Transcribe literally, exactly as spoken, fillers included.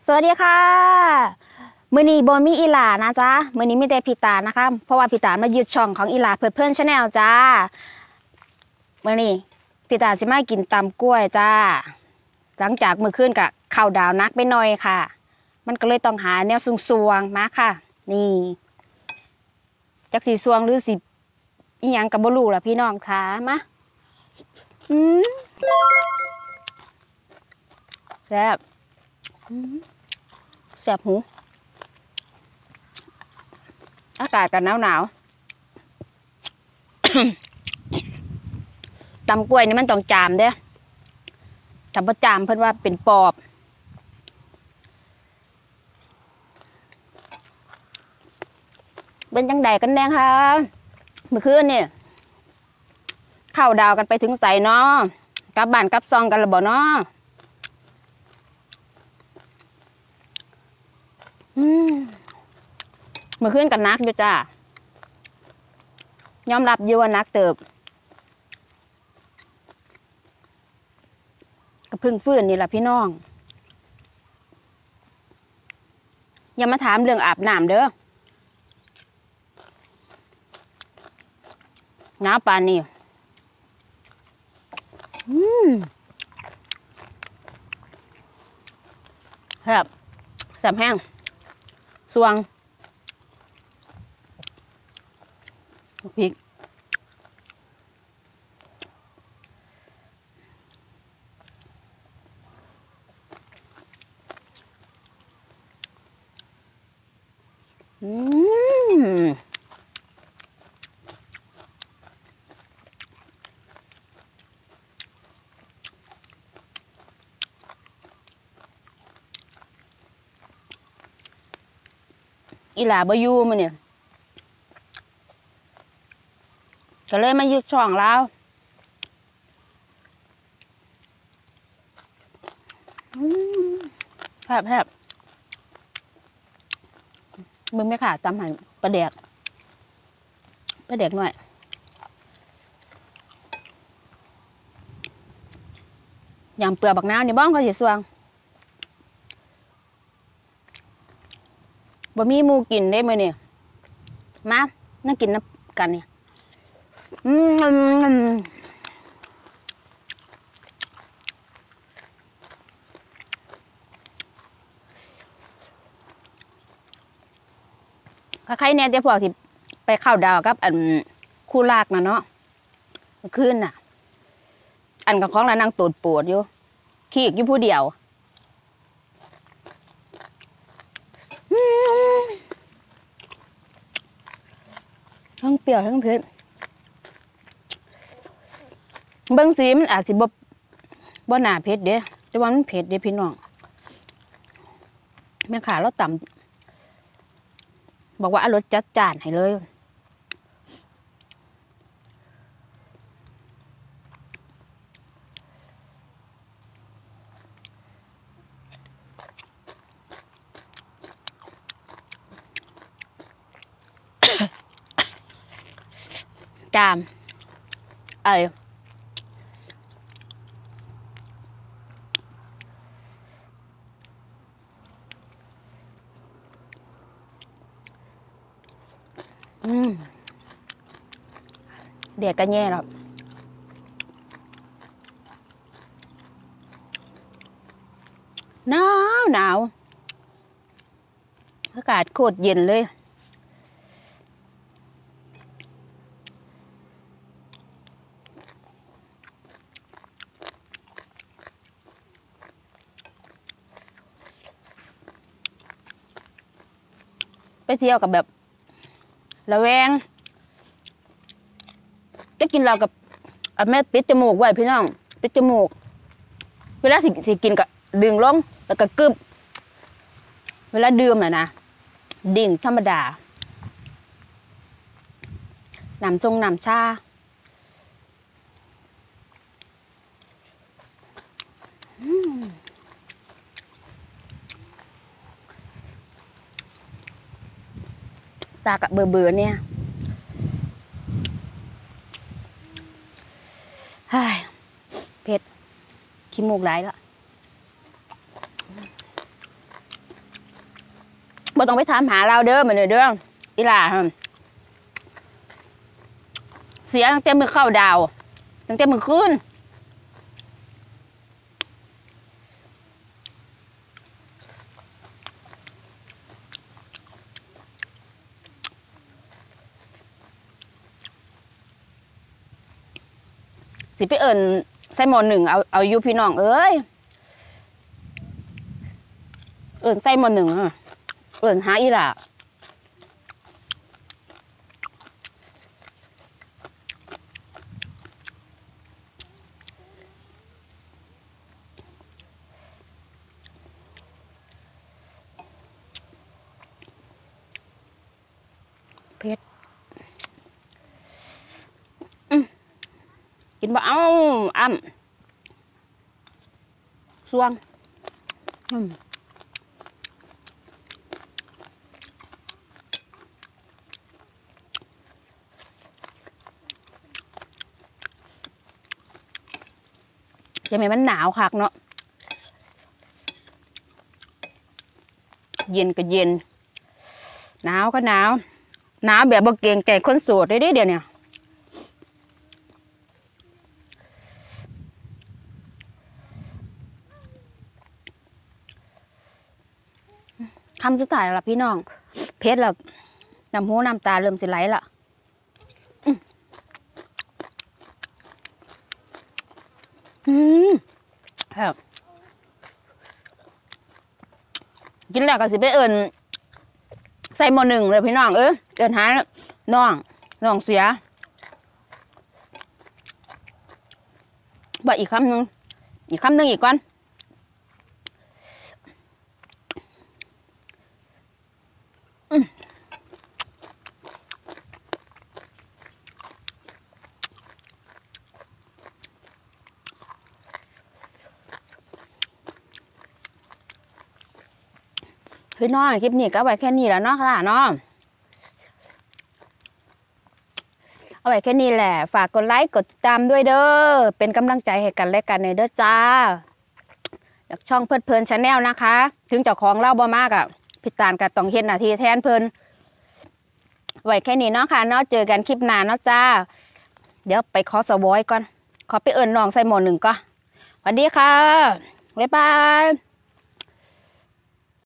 สวัสดีค่ะมื้อนี้บ่มีอีหลานะจ๊ะมื้อนี้มีแต่พี่ตานะคะเพราะว่าพี่ตามายึดช่องของอีหลาเพื่อนเพื่อนชาแนลจ้ามื้อนี้พี่ตาจะมากินตำกล้วยจ้าหลังจากมื้อคืนกับข้าวดาวนักไปหน่อยค่ะมันก็เลยต้องหาแนวสวงๆมาค่ะนี่จักสีสวงหรือสิอีหยังก็บ่รู้ล่ะพี่น้องค่ะมาอืมแซ่บแซ่บหูอากาศกันหนาวหนาว ตำกล้วยนี่มันต้องจามเด้ถ้าบ่จามเพิ่นว่าเป็นปอบเป็นจังใดกันแน่คะเมื่อคืนนี่เข้าดาวกันไปถึงใส่เนาะกลับบ้านกลับซองกันแล้วบ่เนาะอืมเมื่อคืนกันนักอยู่จ้ายอมรับอยู่ว่านักเติบก็พึ่งฟื้นนี่แหละพี่น้องอย่ามาถามเรื่องอาบน้ำเด้อน้าปานนี่อืมครับแซ่บแห้งสวงพริกอืมอีหลาบอยู่มื้อเนี่ยก็เลยมายึดช่องแล้วแซ่บแซ่บมึงไม่ขาดตำหันปลาแดกปลาแดกหน่อยยำเปลือกบักน้ำนี่บ้องเขาสิสวงบะหมี่หมูกินได้มื้อนี่มานั่งกินน้ำกันเนี่ยอืมใครเนี่ยจะพวกที่ไปเข้าดาวกับอันคู่ลากนะเนาะขึ้นน่ะอันกับของแล้วนั่งตูดปวดอยู่ขี้อีกอยู่ผู้เดียวทั้งเปรี้ยวทั้งเผ็ดเบิ้งสีมันอาจจะบ่บ่หนาเผ็ดเด้จะว่ามันเผ็ดเด้พี่น้องแม่ขาเราต่ำบอกว่าอร่อยจัดจ้านให้เลยจามไออืมเดือดกันแย่แล้วหนาวหนาวอากาศโคตรเย็นเลยไปเที่ยวกับแบบระแวงจะกินเรากับแม่ปิดจมูกไว้พี่น้องปิดจมูกเวลาสิสิกินกับดึงลงแล้วก็กึบเวลาดื่มน่ะนะดิ่งธรรมดาน้ำทรงน้ำชาตากะเบื่อเบื่อเนี่ยเผ็ดขี้มูกไหลแล้วบ่ต้องไปถามหาเราเด้อเหมือนเด้ออีหล่าเสียตั้งแต่มือเข้าดาวตั้งแต่มือคืนสิไปเอิญใส่หมอหนึ่งเอาเอาอยู่พี่น้องเอ้ยเอิญใส่หมอหนึ่งเอิญหาอีหล่าเผ็ดกินบ่เอาอ้ำสวงอืมจะไม่มันหนาวคักเนาะเย็นก็เย็นหนาวก็หนาวหนาวแบบบ่เกรงใจคนโสดได้เดี๋ยวนี้คำสุดท้ายละพี่น้องเพชรละน้ำหูน้ำตาเริ่มสิไหลละอืมครับกินแล้วก็สิไปเอิญใส่หม้อหนึ่งเลยพี่น้องเออเอิญหาน้องน้องเสียบอกอีกคำหนึ่งอีกคำหนึ่งอีกก่อนพี่น้องคลิปนี้ก็ไว้แค่นี้แล้วเนาะค่ะเนาะเอาไว้แค่นี้แหละฝากกดไลค์กดติดตามด้วยเด้อเป็นกำลังใจให้กันและกันในเด้อจ้าจากช่องเพื่อนเพลินชาแนลนะคะถึงเจ้าของเล่าบ่มากอ่ะพิตานกับต้องเฮ็ดหน้าที่แทนเพลินไว้แค่นี้เนาะค่ะเนาะเจอกันคลิปหน้าเนาะจ้าเดี๋ยวไปขอสวอยก่อนขอไปเอิญน้องใส่หมอหนึ่งก่อนสวัสดีค่ะบ๊ายบาย